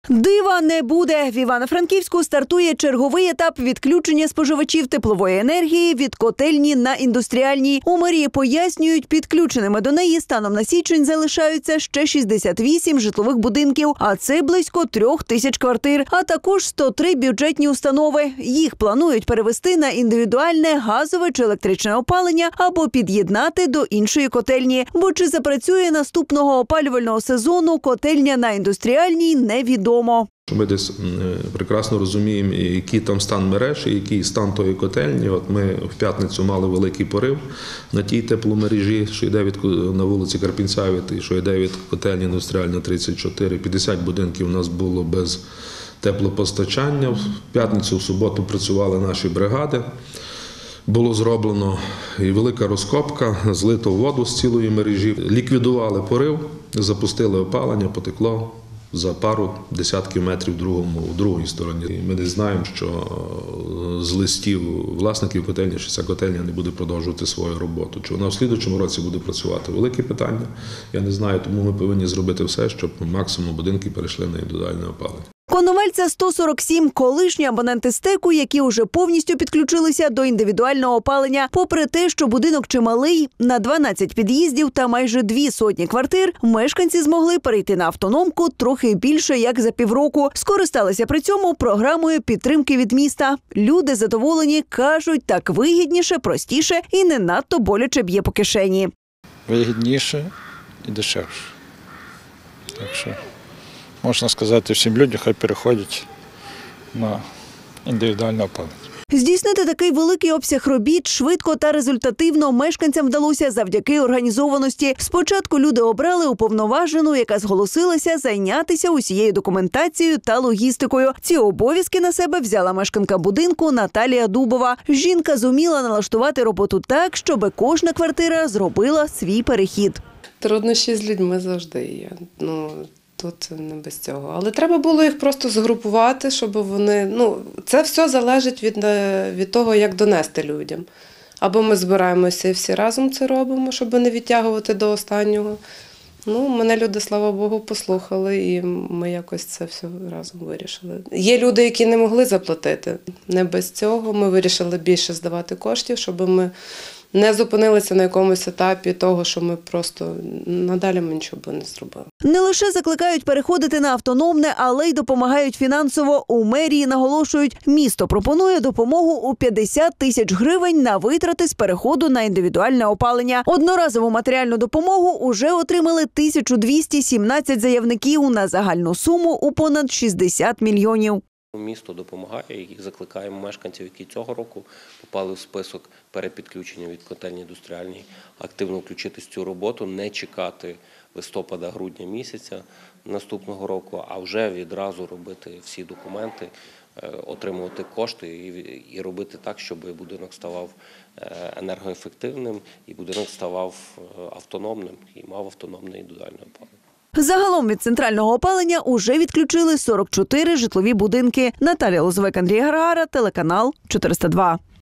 Дива не буде. В Івано-Франківську стартує черговий етап відключення споживачів теплової енергії від котельні на індустріальній. У мерії пояснюють, підключеними до неї станом на січень залишаються ще 68 житлових будинків, а це близько 3000 квартир, а також 103 бюджетні установи. Їх планують перевести на індивідуальне газове чи електричне опалення або під'єднати до іншої котельні. Бо чи запрацює наступного опалювального сезону котельня на індустріальній, невідомо. Ми десь прекрасно розуміємо, який там стан мереж і який стан тої котельні. От ми в п'ятницю мали великий порив на тій тепломережі, що йде на вулиці Карпінця, що йде від котельні індустріальна 34. 50 будинків у нас було без теплопостачання. В п'ятницю, в суботу працювали наші бригади. Було зроблено і велика розкопка, злито воду з цілої мережі. Ліквідували порив, запустили опалення, потекло за пару десятків метрів в другій стороні. І ми десь знаємо, що з листів власників котельні, що ця котельня не буде продовжувати свою роботу. Чи вона в слідуючому році буде працювати? Велике питання. Я не знаю, тому ми повинні зробити все, щоб максимум будинки перейшли на індивідуальне опалення. Коновальця 147 – колишні абоненти СТЕКу, які вже повністю підключилися до індивідуального опалення. Попри те, що будинок чималий, на 12 під'їздів та майже 200 квартир, мешканці змогли перейти на автономку трохи більше як за півроку. Скористалися при цьому програмою підтримки від міста. Люди задоволені, кажуть, так вигідніше, простіше і не надто боляче б'є по кишені. Вигідніше і дешевше. Так що можна сказати всім людям, хай переходять на індивідуальне опалення. Здійснити такий великий обсяг робіт швидко та результативно мешканцям вдалося завдяки організованості. Спочатку люди обрали уповноважену, яка зголосилася зайнятися усією документацією та логістикою. Ці обов'язки на себе взяла мешканка будинку Наталія Дубова. Жінка зуміла налаштувати роботу так, щоб кожна квартира зробила свій перехід. Труднощі з людьми завжди є. Тут не без цього. Але треба було їх просто згрупувати, щоб вони... Це все залежить від того, як донести людям. Або ми збираємося і всі разом це робимо, щоб не відтягувати до останнього. Мене люди, слава Богу, послухали, і ми якось це все разом вирішили. Є люди, які не могли заплатити. Не без цього ми вирішили більше здавати коштів, щоб ми не зупинилися на якомусь етапі того, що ми просто надалі ми нічого б не зробили. Не лише закликають переходити на автономне, але й допомагають фінансово. У мерії наголошують, місто пропонує допомогу у 50 тисяч гривень на витрати з переходу на індивідуальне опалення. Одноразову матеріальну допомогу уже отримали 1217 заявників на загальну суму у понад 60 мільйонів. Місто допомагає, і закликаємо мешканців, які цього року попали в список перепідключення від котельні індустріальної, активно включитись в цю роботу, не чекати листопада-грудня місяця наступного року, а вже відразу робити всі документи, отримувати кошти і робити так, щоб будинок ставав енергоефективним і будинок ставав автономним і мав автономне індивідуальне опалення. Загалом від центрального опалення уже відключили 44 житлові будинки. Наталія Лозовик, Андрій Гаргара, телеканал 402.